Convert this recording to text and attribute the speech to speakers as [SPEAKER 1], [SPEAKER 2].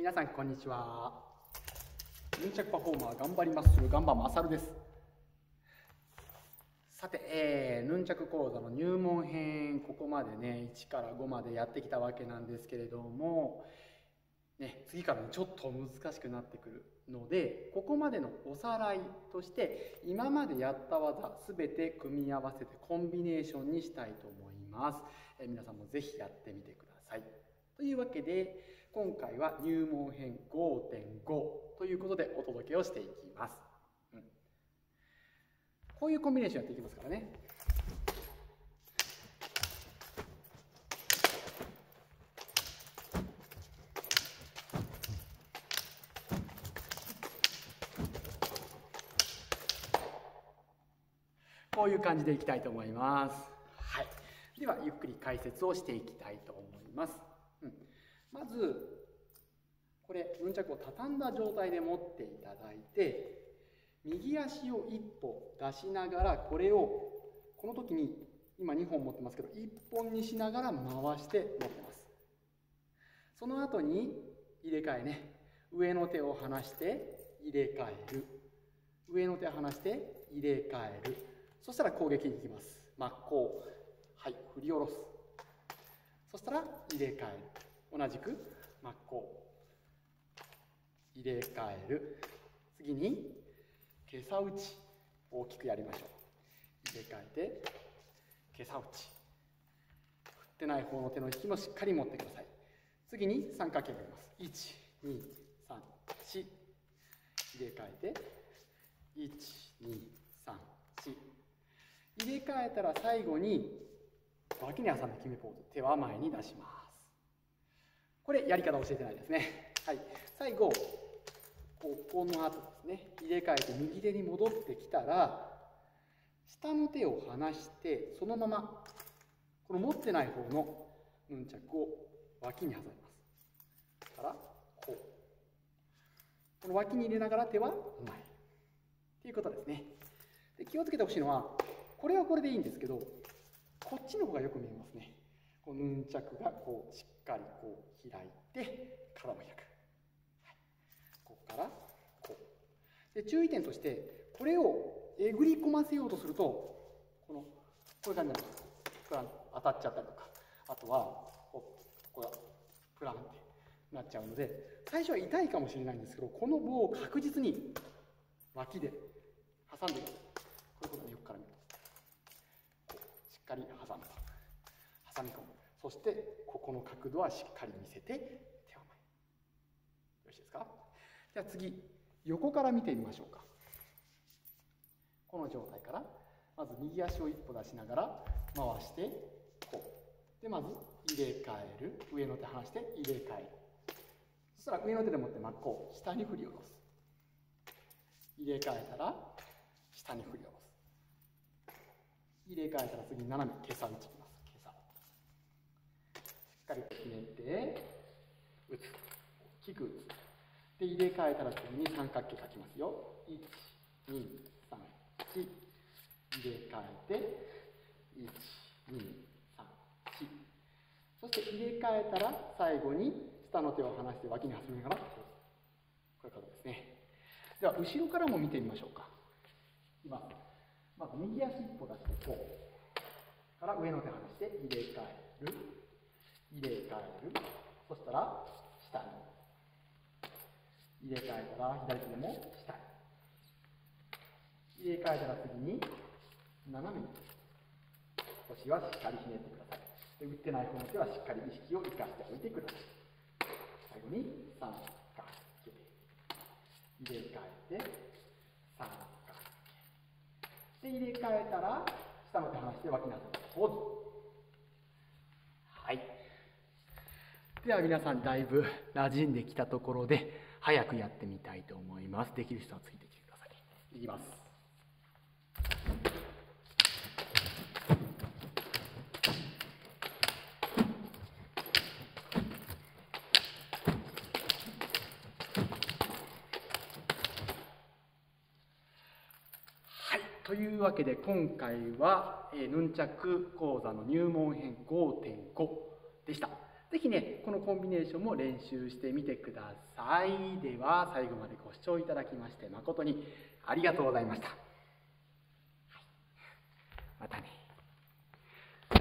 [SPEAKER 1] 皆さんこんにちは。ヌンチャクパフォーマー頑張りますガンバマサルです。さて、ヌンチャク講座の入門編、ここまでね1から5までやってきたわけなんですけれども、次からちょっと難しくなってくるので、ここまでのおさらいとして今までやった技すべて組み合わせてコンビネーションにしたいと思います。皆さんもぜひやってみてください。というわけで今回は入門編 5.5 ということでお届けをしていきます。こういうコンビネーションやっていきますからね。こういう感じでいきたいと思います。はい。ではゆっくり解説をしていきたいと思います。まずこれヌンチャクを畳んだ状態で持っていただいて、右足を一歩出しながら、これをこの時に今2本持ってますけど1本にしながら回して持ってます。その後に入れ替えね、上の手を離して入れ替える、上の手を離して入れ替える、そしたら攻撃に行きます。真っ向、はい、振り下ろす、そしたら入れ替える、同じく真っ向入れ替える、次にけさ打ち、大きくやりましょう。入れ替えてけさ打ち、振ってない方の手の引きもしっかり持ってください。次に三角形をやります。1、2、3、4、入れ替えて1、2、3、4、入れ替えたら最後に脇に挟んで決めポーズ、手は前に出します。これやり方教えてないですね。はい、最後ここの後ですね、入れ替えて右手に戻ってきたら、下の手を離してそのままこの持ってない方のヌンチャクを脇に挟みます。からこう、この脇に入れながら手は前っていうことですね。で、気をつけてほしいのは、これはこれでいいんですけど、こっちの方がよく見えますね。こうヌンチャクがこうしっかりこう開いて体も開く。ここからこうで、注意点としてこれをえぐり込ませようとするとこういう感じになるんです。当たっちゃったりとか、あとはここがプランってなっちゃうので、最初は痛いかもしれないんですけど、この棒を確実に脇で挟んでいく。こういうことね、横から見るとこうしっかり挟むと、挟み込む、そしてここの角度はしっかり見せて手を前。よろしいですか。じゃあ次、横から見てみましょうか。この状態からまず右足を一歩出しながら回してこうで、まず入れ替える、上の手離して入れ替える、そしたら上の手で持って真っ向下に振り下ろす、入れ替えたら下に振り下ろす、入れ替えたら次に斜めけさ打ちいきます。けさしっかり決めて打つ、大きく打つ。で、入れ替えたら次に三角形書きますよ。1、2、3、4。入れ替えて、1、2、3、4。そして入れ替えたら最後に下の手を離して脇に挟みながら、こういう形ですね。では、後ろからも見てみましょうか。今、まず右足一歩出してこう。から上の手離して入れ替える。入れ替える。そしたら下に。入れ替えたら左手でも下に。入れ替えたら次に斜めに腰はしっかりひねってください。で、打ってない方の手はしっかり意識を生かしておいてください。最後に三角形。入れ替えて三角形。で、入れ替えたら下の手離して脇に挟むポーズ。はい。では皆さんだいぶ馴染んできたところで早くやってみたいと思います。できる人はついてきてください。いきます。はい、というわけで今回はヌンチャク講座の入門編 5.5 でした。ぜぜひね、このコンビネーションも練習してみてください。では、最後までご視聴いただきまして誠にありがとうございました。